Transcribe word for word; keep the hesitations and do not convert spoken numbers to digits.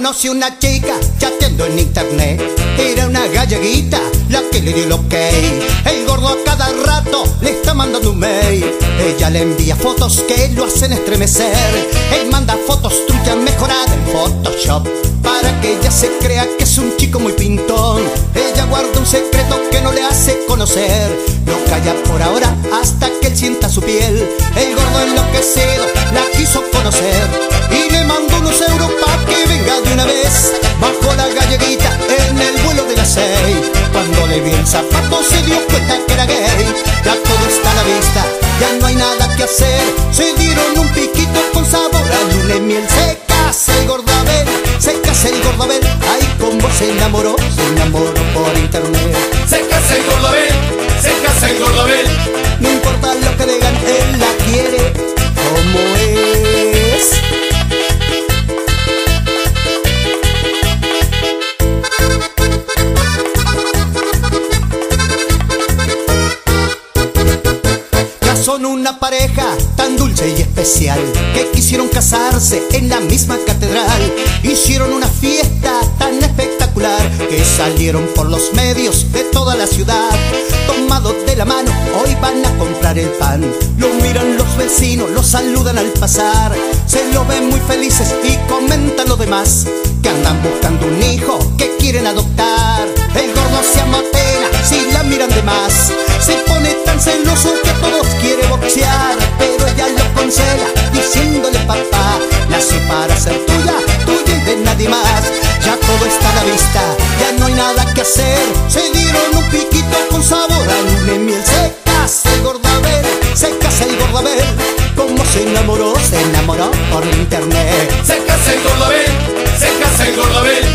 Conocí una chica chateando en internet. Era una galleguita la que le dio el ok. El gordo a cada rato le está mandando un mail. Ella le envía fotos que lo hacen estremecer. Él manda fotos truchas mejoradas en Photoshop para que ella se crea que es un chico muy pintón. Ella guarda un secreto que no le hace conocer. Lo calla por ahora hasta que él sienta su piel. El gordo enloquecido la quiso conocer y le mandó unos euros pa' que venga de una vez. Bajó la galleguita en el vuelo de las seis. Cuando le vio el zapato se dio cuenta que era gay. Ya todo está a la vista, ya no hay nada que hacer. Se dieron un piquito con sabor a luna y miel. Se casa el gordo Abel, se casa el gordo Abel. Ay, como se enamoró, se enamoró por internet. Se casa el gordo Abel, se casa el gordo Abel. No importa lo que digan, él la quiere como es. Son una pareja tan dulce y especial que quisieron casarse en la misma catedral. Hicieron una fiesta tan espectacular que salieron por los medios de toda la ciudad. Tomados de la mano, hoy van a comprar el pan. Lo miran los vecinos, lo saludan al pasar. Se lo ven muy felices y comentan lo demás, que andan buscando un hijo que quieren adoptar. El gordo se amatena si la miran de más. Se pone tan celoso que a todos quiere boxear, pero ella lo consuela diciéndole: papá, nací para ser tuya, tuya y de nadie más. Ya todo está a la vista, ya no hay nada que hacer. Se dieron un piquito con sabor a luna y miel. Se casa el gordo Abel, se casa el gordo Abel. Como se enamoró, se enamoró por internet. Se casa el gordo Abel, se casa el gordo Abel.